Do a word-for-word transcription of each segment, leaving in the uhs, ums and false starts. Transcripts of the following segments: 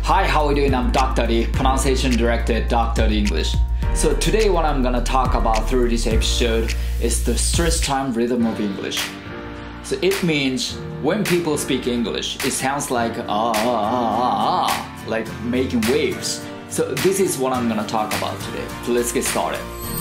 Hi, how are you doing? I'm Doctor D, Pronunciation Director at Doctor D English. So today what I'm gonna talk about through this episode is the stress time rhythm of English. So it means when people speak English, it sounds like ah, ah, ah, ah, like making waves. So this is what I'm gonna talk about today. So let's get started.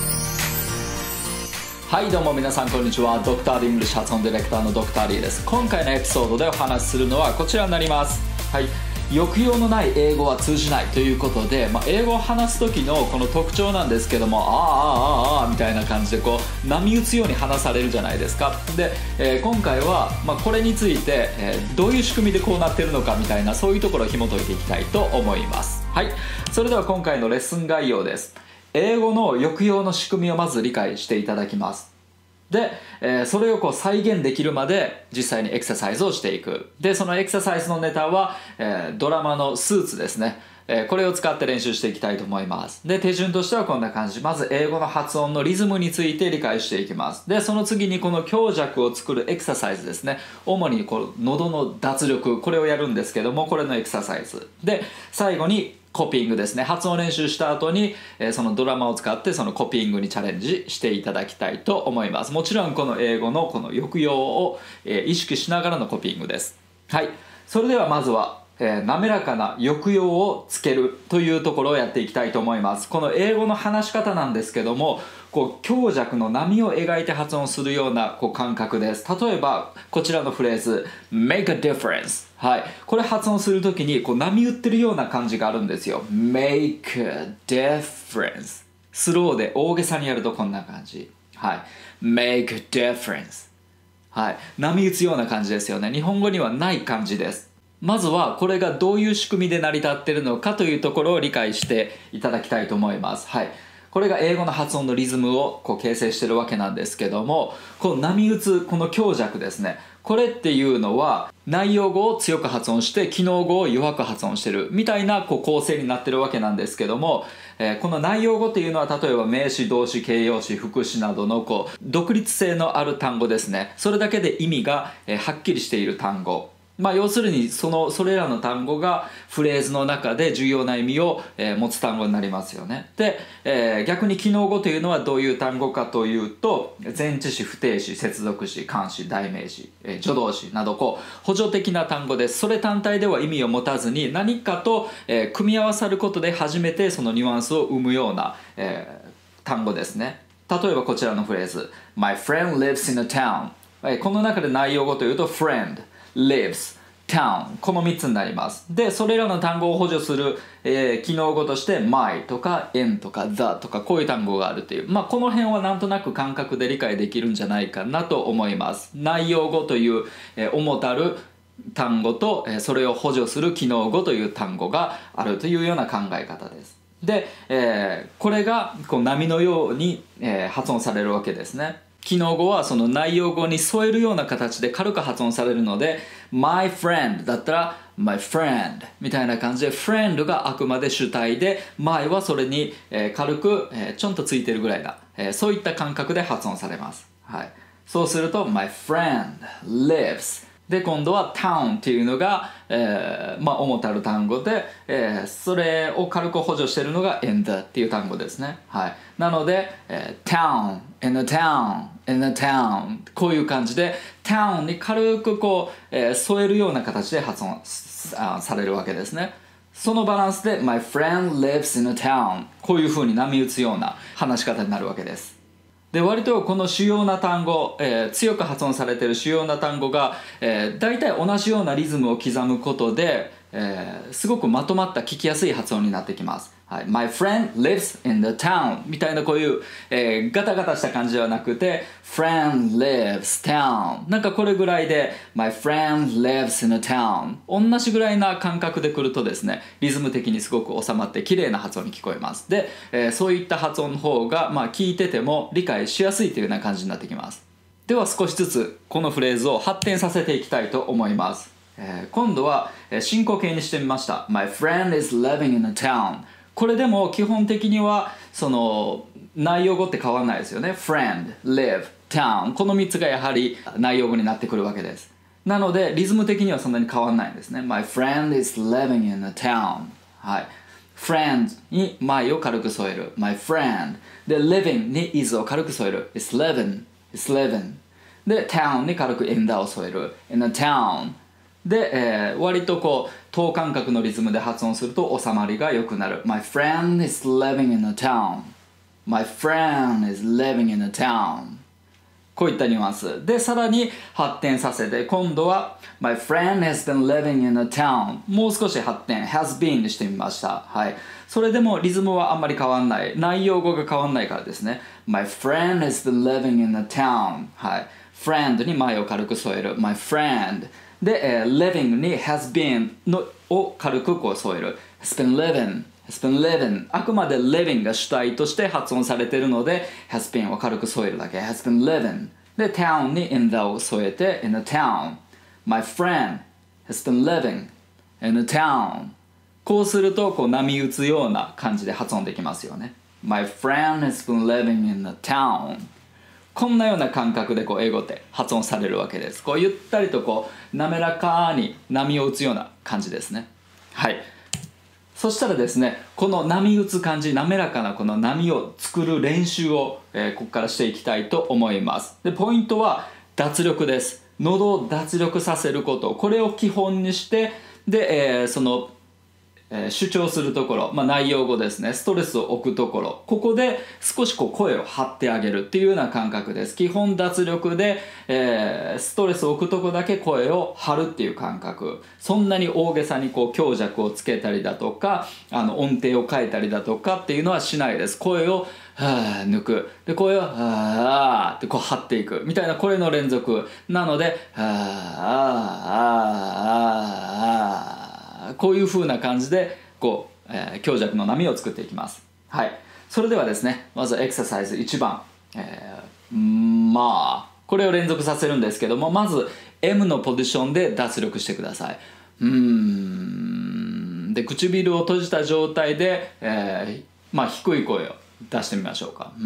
はいどうも皆さんこんにちは。ドクター D イングリッシュ発音ディレクターのドクター D です。今回のエピソードでお話しするのはこちらになります。はい。抑揚のない英語は通じないということで、まあ、英語を話す時のこの特徴なんですけども、ああああああみたいな感じでこう波打つように話されるじゃないですか。で、えー、今回は、まあ、これについて、えー、どういう仕組みでこうなってるのかみたいなそういうところを紐解いていきたいと思います。はい。それでは今回のレッスン概要です。英語の抑揚の仕組みをまず理解していただきます。で、えー、それをこう再現できるまで実際にエクササイズをしていく。で、そのエクササイズのネタは、えー、ドラマのスーツですね、えー、これを使って練習していきたいと思います。で、手順としてはこんな感じ。まず英語の発音のリズムについて理解していきます。で、その次にこの強弱を作るエクササイズですね、主にこう喉の脱力、これをやるんですけども、これのエクササイズで、最後にコピーングですね。発音練習した後に、えー、そのドラマを使ってそのコピーングにチャレンジしていただきたいと思います。もちろんこの英語のこの抑揚を、えー、意識しながらのコピーングです。はい。それではまずは、えー、滑らかな抑揚をつけるというところをやっていきたいと思います。この英語の話し方なんですけども、こう強弱の波を描いて発音するようなこう感覚です。例えばこちらのフレーズ make a difference、はい、これ発音するときにこう波打ってるような感じがあるんですよ。 make a difference、 スローで大げさにやるとこんな感じ、はい、make a difference、はい、波打つような感じですよね。日本語にはない感じです。まずはこれがどういう仕組みで成り立っているのかというところを理解していただきたいと思います。はい。これが英語の発音のリズムをこう形成しているわけなんですけども、この波打つこの強弱ですね、これっていうのは内容語を強く発音して機能語を弱く発音してるみたいなこう構成になってるわけなんですけども、えー、この内容語っていうのは例えば名詞、動詞、形容詞、副詞などのこう独立性のある単語ですね。それだけで意味が、えー、はっきりしている単語、まあ、要するにそのそれらの単語がフレーズの中で重要な意味を、えー、持つ単語になりますよね。で、えー、逆に機能語というのはどういう単語かというと、前置詞、不定詞、接続詞、冠詞、代名詞、えー、助動詞などこう補助的な単語です。それ単体では意味を持たずに何かと、えー、組み合わさることで初めてそのニュアンスを生むような、えー、単語ですね。例えばこちらのフレーズ My friend lives in a town、えー、この中で内容語というと friend lives、town、 このみっつになります。で、それらの単語を補助する、えー、機能語として my とか in とか the とかこういう単語があるという、まあこの辺はなんとなく感覚で理解できるんじゃないかなと思います。内容語という、えー、主たる単語と、えー、それを補助する機能語という単語があるというような考え方です。で、えー、これがこう波のように、えー、発音されるわけですね。機能語はその内容語に添えるような形で軽く発音されるので My friend だったら My friend みたいな感じで friend があくまで主体で My はそれに軽くちょんとついてるぐらいなそういった感覚で発音されます、はい、そうすると My friend livesで今度は town っていうのが、えー、まあ主たる単語で、えー、それを軽く補助しているのが in the っていう単語ですね、はい、なので、えー、town in the town in the town こういう感じで town に軽くこう、えー、添えるような形で発音されるわけですね。そのバランスで My friend lives in a town こういう風に波打つような話し方になるわけです。で割とこの主要な単語、えー、強く発音されている主要な単語が、えー、大体同じようなリズムを刻むことで、えー、すごくまとまった聞きやすい発音になってきます、はい、My friend lives in the town みたいなこういう、えー、ガタガタした感じではなくて Friend lives town なんかこれぐらいで My friend lives in a town 同じぐらいな感覚で来るとですねリズム的にすごく収まって綺麗な発音に聞こえます。で、えー、そういった発音の方が、まあ、聞いてても理解しやすいというような感じになってきます。では少しずつこのフレーズを発展させていきたいと思います。えー、今度は進行形にしてみました。My friend is living in a town これでも基本的にはその内容語って変わらないですよね。friend, live, town このみっつがやはり内容語になってくるわけです。 なのでリズム的にはそんなに変わらないんですね。 My friend is living in a town、はい、friend に my を軽く添える my friend で living に is を軽く添える is living is living で town に軽く in the を添える in a town で、えー、割とこう等間隔のリズムで発音すると収まりが良くなる My friend is living in a town My friend is living in a town こういったニュアンスでさらに発展させて今度は My friend has been living in a town もう少し発展 has been にしてみました、はい、それでもリズムはあんまり変わんない内容語が変わんないからですね My friend has been living in a town、はい、friend に前を軽く添える My friend で、えー、living に has been のを軽くこう添える has been living has been living あくまで living が主体として発音されているので has been を軽く添えるだけ has been living で town に in the を添えて in a town My friend has been living in a town こうするとこう波打つような感じで発音できますよね My friend has been living in a town こんなような感覚でこう英語って発音されるわけですこうゆったりとこう滑らかに波を打つような感じですねはいそしたらですねこの波打つ感じ滑らかなこの波を作る練習を、えー、ここからしていきたいと思いますでポイントは脱力です喉を脱力させることこれを基本にしてで、えー、その、えー、主張するところ、まあ、内容語ですねストレスを置くところここで少しこう声を張ってあげるっていうような感覚です基本脱力で、えー、ストレスを置くところだけ声を張るっていう感覚そんなに大げさにこう強弱をつけたりだとかあの音程を変えたりだとかっていうのはしないです声をはぁ抜くで声をはぁってこう張っていくみたいな声の連続なのではぁあーあーあーあーこういう風な感じでこう、えー、強弱の波を作っていきますはいそれではですねまずエクササイズいちばん、えー、まあこれを連続させるんですけどもまず エム のポジションで脱力してくださいうーんで唇を閉じた状態で、えー、まあ低い声を出してみましょうかうー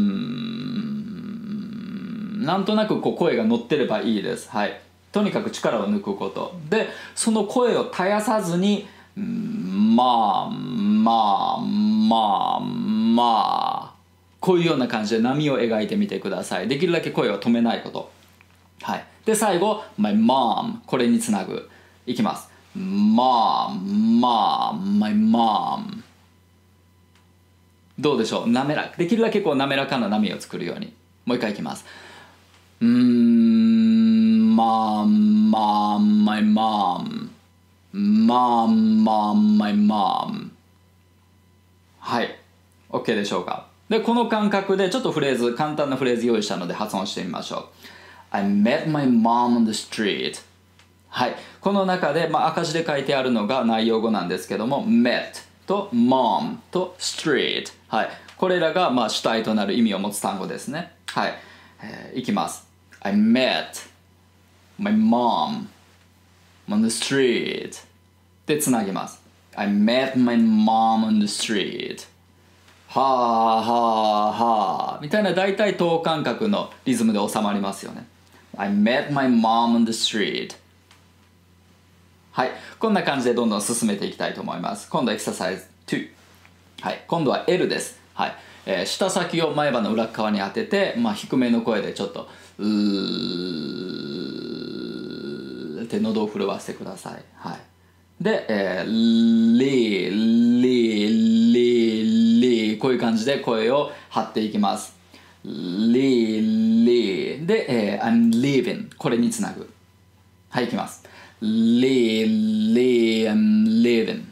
んなんとなくこう声が乗ってればいいですはいとにかく力を抜くことでその声を絶やさずにまあまあまあまあこういうような感じで波を描いてみてくださいできるだけ声を止めないことはいで最後 My mom これにつなぐいきますまあまあ My momどうでしょう滑らできるだけこう滑らかな波を作るようにもう一回いきますうーんまあまあ My mom Mom mom my mom はい OK でしょうかでこの感覚でちょっとフレーズ簡単なフレーズ用意したので発音してみましょう I met my mom on the street はいこの中で、まあ、赤字で書いてあるのが内容語なんですけども met と mom と street はいこれらがまあ主体となる意味を持つ単語ですねはい、えー、いきます I met my mom on the street でつなぎます I met my mom on the street はあはあはあみたいな大体等間隔のリズムで収まりますよね I met my mom on the street はいこんな感じでどんどん進めていきたいと思います今度エクササイズにはい今度は エル ですはい、えー、舌先を前歯の裏側に当てて、まあ、低めの声でちょっとうーって喉を震わせてください。はい、で、えー、リー、リー、リー、リーこういう感じで声を張っていきます。リー、リーで、えー、I'm leaving これにつなぐ。はい、いきます。リー、リー、I'm leaving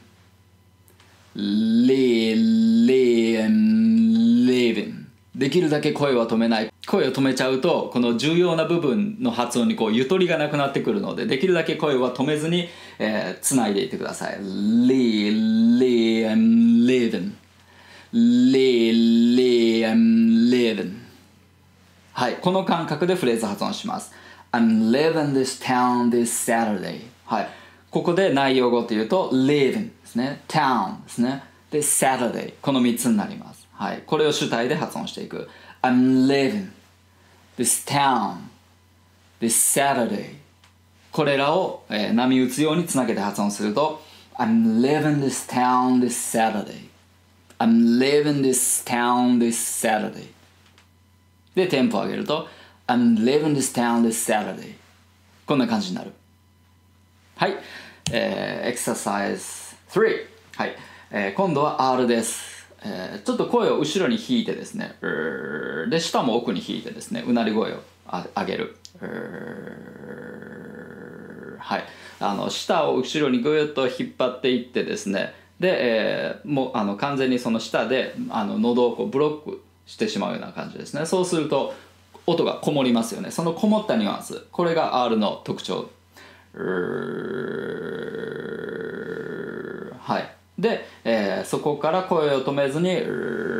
リー、リー、I'm leavingできるだけ声は止めない声を止めちゃうとこの重要な部分の発音にこうゆとりがなくなってくるのでできるだけ声は止めずに、えー、つないでいってください Lee, Lee, I'm leaving Lee, Lee, I'm leaving はいこの感覚でフレーズ発音します I'm leaving this town this Saturday はいここで内容語というと leaving ですね town ですねで Saturday このみっつになりますはい、これを主体で発音していく I'm leaving this town this Saturday これらを、えー、波打つようにつなげて発音すると I'm leaving this town this Saturday I'm leaving this town this Saturday でテンポを上げると I'm leaving this town this Saturday こんな感じになる。はい、えー、エクササイズスリー、はい、えー、今度は R です、えー、ちょっと声を後ろに引いてですね、で舌も奥に引いてですね、うなり声を上げる、はい、あの舌を後ろにぐっと引っ張っていってですね、で、えー、もうあの完全にその舌であの喉をこうブロックしてしまうような感じですね。そうすると音がこもりますよね。そのこもったニュアンス、これが R の特徴。はい、で、えー、そこから声を止めずにリ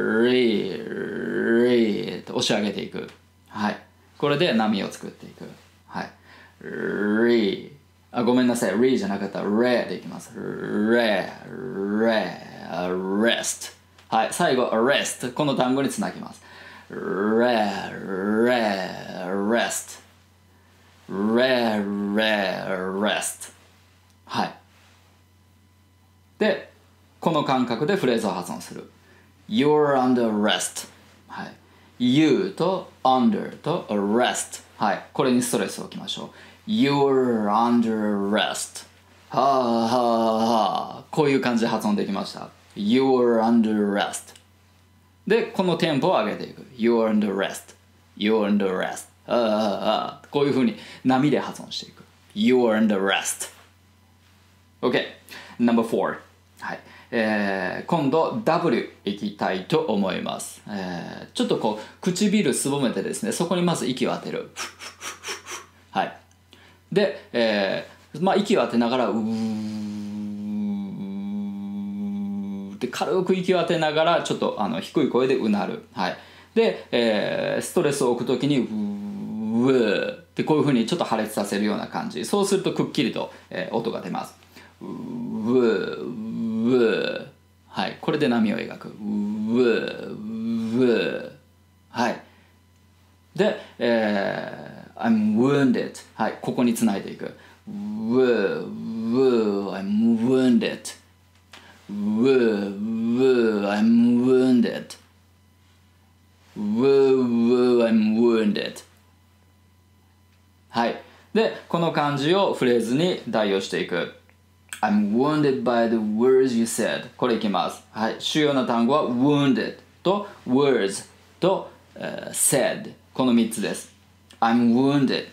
ーリと押し上げていく。はい、これで波を作っていく。はい、リあごめんなさい、リじゃなかったらレでいきます。レレレスト。はい、最後レスト、この単語につなぎます。レレレストレレレスト。はい。で、この感覚でフレーズを発音する。You're under arrest。はい。You と under と arrest。はい。これにストレスを置きましょう。You're under arrest。はあはあはあ。こういう感じで発音できました。You're under arrest。で、このテンポを上げていく。You're under arrest。You're under arrest。ああああ、こういうふうに波で発音していく。You're under arrest。OK。ナンバーフォー。はい。えー、今度 W いきたいと思います。えー、ちょっとこう唇すぼめてですね、そこにまず息を当てる。はい。で、えー、まあ息を当てながらうーって軽く息を当てながらちょっとあの低い声でうなる。はい。で、えー、ストレスを置くときにうーってこういうふうにちょっと破裂させるような感じ。そうするとくっきりと、えー、音が出ます。うーうー、はい、これで波を描く。うーうー、はい。で、えー、I'm wounded。はい、ここにつないでいく。うーうー、I'm wounded。うーうー、I'm wounded。うーうー、I'm wounded。はい。で、この漢字をフレーズに代用していく。I'm wounded by the words you said。これいきます。はい。主要な単語は wounded と words と、uh, said。このみっつです。I'm wounded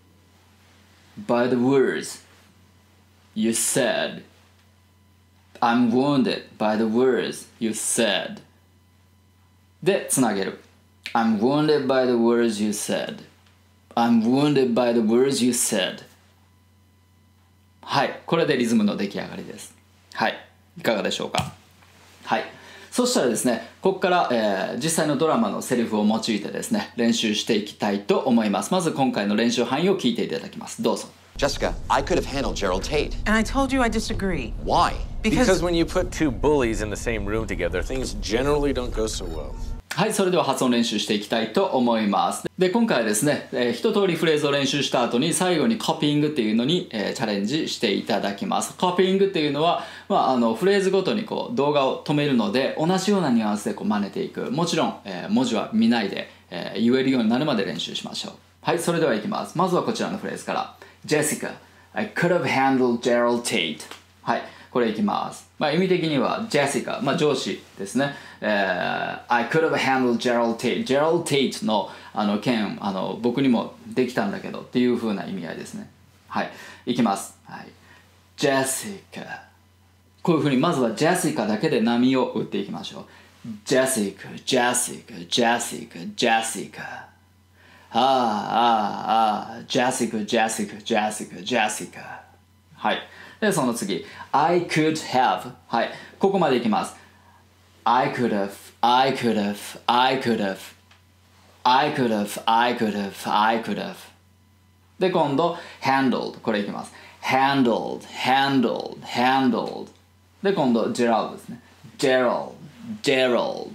by the words you said。I'm wounded by the words you said。で、つなげる。I'm wounded by the words you said。I'm wounded by the words you said。はい、これでリズムの出来上がりです。はい、いかがでしょうか。はい、そしたらですね、ここから、えー、実際のドラマのセリフを用いてですね、練習していきたいと思います。まず今回の練習範囲を聞いていただきます。どうぞ。 Jessica, I could have handled Gerald Tate. And I told you I disagree. Why? Because, because when you put two bullies in the same room together, things generally don't go so well. はい、それでは発音練習していきたいと思います。で、今回はですね、えー、一通りフレーズを練習した後に最後にコピーングっていうのに、えー、チャレンジしていただきます。コピーングっていうのは、まあ、あのフレーズごとにこう動画を止めるので同じようなニュアンスでこう真似ていく。もちろん、えー、文字は見ないで、えー、言えるようになるまで練習しましょう。はい、それではいきます。まずはこちらのフレーズから。Jessica, I could have handled Gerald Tate。はい。これいきます。まあ、意味的には Jessica、まあ、上司ですね。えー、I could have handled Gerald Tate。Gerald Tate のあの件あの僕にもできたんだけどっていう風な意味合いですね。はい。いきます。はい。Jessica。こういう風にまずは Jessica だけで波を打っていきましょう。Jessica、Jessica、Jessica、Jessica。ああ、ああ、ああ、Jessica、Jessica、Jessica、Jessica。はい。で、その次。I could have。はい。ここまでいきます。I could have, I could have, I could have, I could have, I could have, I could have。で、今度、handled。これいきます。handled, handled, handled。で、今度、Gerald ですね。Gerald, Gerald,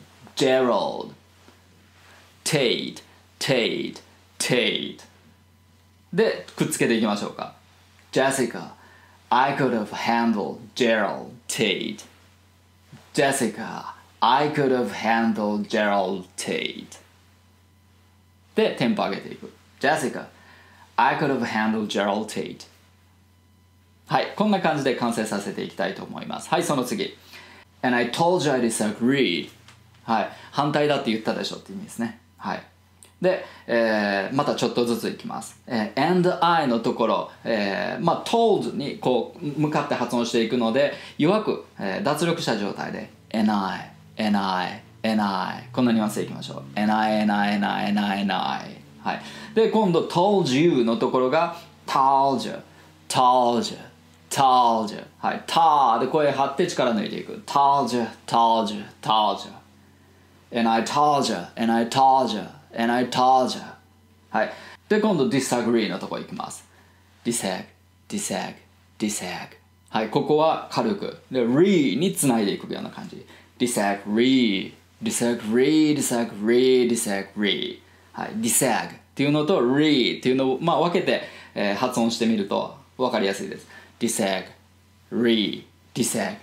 Gerald。Tate, Tate, Tate。で、くっつけていきましょうか。 Jessica, I could have handled Gerald Tate. Jessica, I could have handled Gerald Tate. で、テンポ上げていく。Jessica, I could have handled Gerald Tate. はい、こんな感じで完成させていきたいと思います。はい、その次。And I told you I disagreed. はい、反対だって言ったでしょって意味ですね。はい。で、えー、またちょっとずついきます。えー、and I のところ、えー、まあ told にこう向かって発音していくので、弱く、えー、脱力した状態で and I, and I, and I こんなニュアンスでいきましょう。and I, and I, and I, and I, and I はい。で、今度 told you のところが told you, told you, told you はい。たで声張って力抜いていく told you, told you, told you and I told you, and I told you And I told you. はい。で、今度 disagree のところいきます。disag, disag, disag. はい。ここは軽く。で、re につないでいくような感じ。disagree, disagree, disagree, disagree. はい。disag っていうのと re っていうのを、まあ、分けて、えー、発音してみると分かりやすいです。disag, re, disag,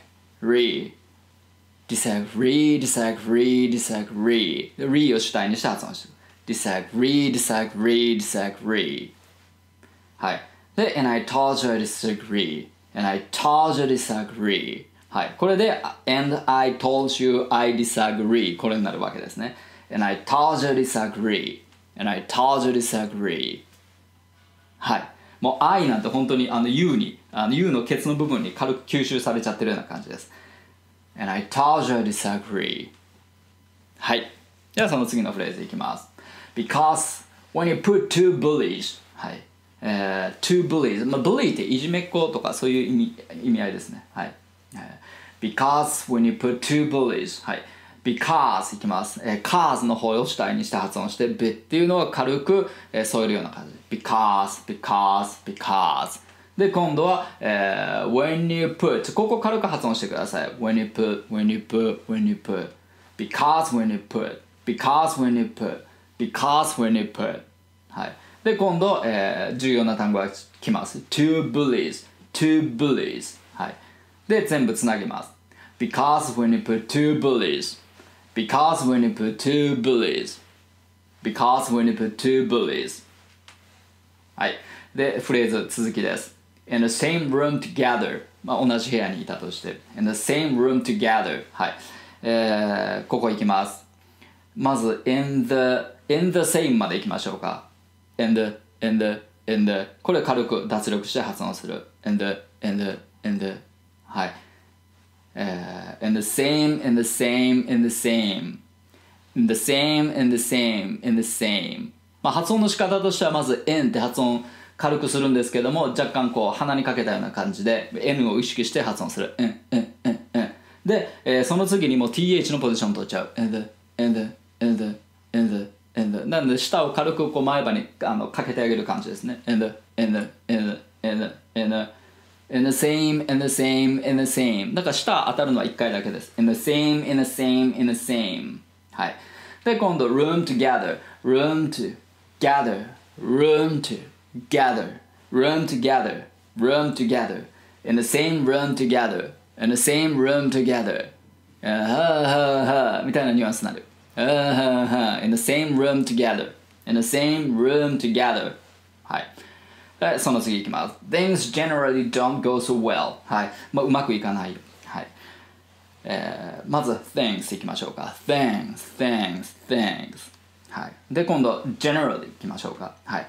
re.disagree, disagree, disagree. re を主体にして発音してる。disagree, disagree, disagree. はい。で、and I told you I disagree. and I told you disagree. はい。これで、and I told you I disagree. これになるわけですね。and I told you disagree. and I told you disagree. はい。もう I なんて本当にあの you に、あの you のケツの部分に軽く吸収されちゃってるような感じです。And I told you I disagree. はい。ではその次のフレーズいきます。Because when you put two bullies はい。えー、two bullies まあ bully っていじめっ子とかそういう意味、意味合いですね。はい。Because when you put two bullies はい。Because いきます。えー、cause の方を主体にして発音して be っていうのは軽く、えー、添えるような感じ。Because, because, becauseで、今度は、えー、when you put ここ軽く発音してください when you put, when you put, when you put because when you put because when you put because when you put はいで、今度、えー、重要な単語が来ます two bullies two bullies はいで、全部つなぎます because when you put two bullies because when you put two bullies because when you put two bullies はいで、フレーズ続きです in the same room together まあ同じ部屋にいたとして in the same room together はい、えー、ここ行きますまず in the in the same まで行きましょうか in the in the in the これ軽く脱力して発音する in the in the in the はい、えー、in the same in the same in the same in the same in the same in the same まあ発音の仕方としてはまず in って発音軽くするんですけども若干こう鼻にかけたような感じで N を意識して発音する in, in, in, in で、えー、その次にもう ティーエイチ のポジション取っちゃう in the, in the, in the, in the, in the なので舌を軽くこう前歯にあのかけてあげる感じですね in the, in the, in the, in the, in the, in the same, in the same, in the same だから舌当たるのはいっかいだけです in the same, in the same, in the same はいで今度 room together room to gather room to gather room together room together in the same room together in the same room together はははみたいなニュアンスになるははは in the same room together in the same room together はいでその次いきます things generally don't go so well はい、まあ、うまくいかないはいえー、まず things いきましょうか things, things, things はいで今度 generally いきましょうかはい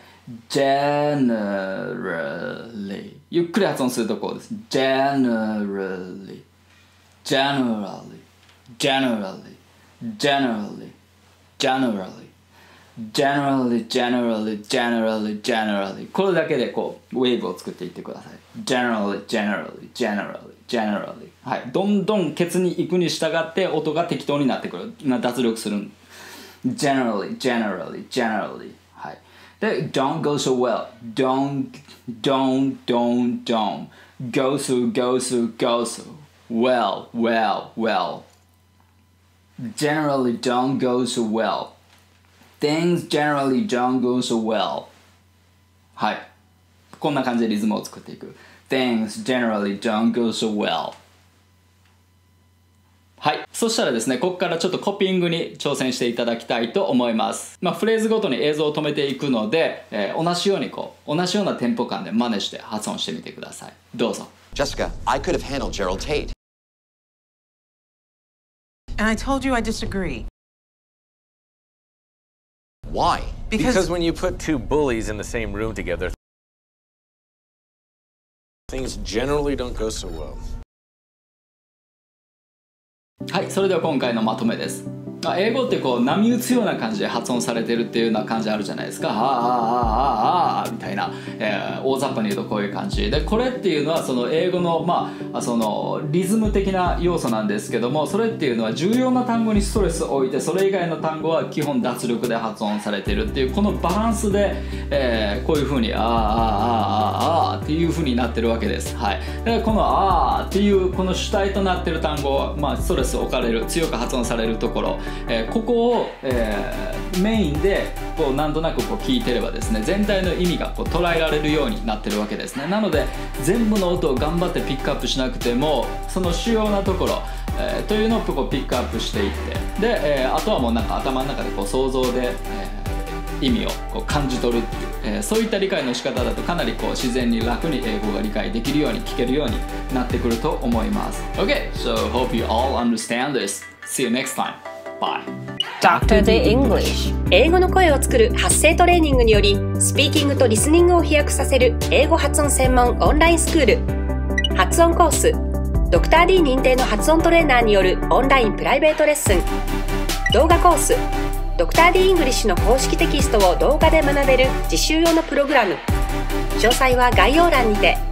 generally ゆっくり発音するところです generally generally generally generally generally generally generally generally generally これだけでこうウェーブを作っていってください generally generally generally generally はいどんどんケツに行くに従って音が適当になってくる脱力する generally generally generally はいで don't go so well don't don't don't don't go so go so go so well well well generally don't go so well things generally don't go so well はいこんな感じでリズムを作っていく。 Things generally don't go so well。 はい、そしたらですね、ここからちょっとコピングに挑戦していただきたいと思います。まあ、フレーズごとに映像を止めていくので、えー、同じようにこう同じようなテンポ感で真似して発音してみてください。どうぞ。 Jessica, I could have handled Gerald Tate. And I told you I disagree. Why? Because, Because when you put two bullies in the same room together, things generally don't go so well. はい、それでは今回のまとめです。英語ってこう波打つような感じで発音されてるっていうような感じあるじゃないですか。あーあーあーあーあーみたいな、えー、大雑把に言うとこういう感じで、これっていうのはその英語のまあそのリズム的な要素なんですけども、それっていうのは重要な単語にストレスを置いて、それ以外の単語は基本脱力で発音されてるっていうこのバランスで、えー、こういう風にあーあーあーあーあーっていう風になってるわけです。はい。だからこのあーっていうこの主体となってる単語はまあストレスを置かれる、強く発音されるところ。えー、ここを、えー、メインでこうなんとなくこう聞いてればですね、全体の意味がこう捉えられるようになってるわけですね。なので全部の音を頑張ってピックアップしなくても、その主要なところ、えー、というのをこうピックアップしていって、で、えー、あとはもうなんか頭の中でこう想像で、えー、意味をこう感じ取るっていう、えー、そういった理解の仕方だとかなりこう自然に楽に英語が理解できるように聞けるようになってくると思います。 OK, so hope you all understand this. See you next time. Bye. ドクター The English 英語の声を作る発声トレーニングによりスピーキングとリスニングを飛躍させる英語発音専門オンラインスクール発音コースドクター D 認定の発音トレーナーによるオンラインプライベートレッスン動画コースドクター D イングリッシュの公式テキストを動画で学べる実習用のプログラム詳細は概要欄にて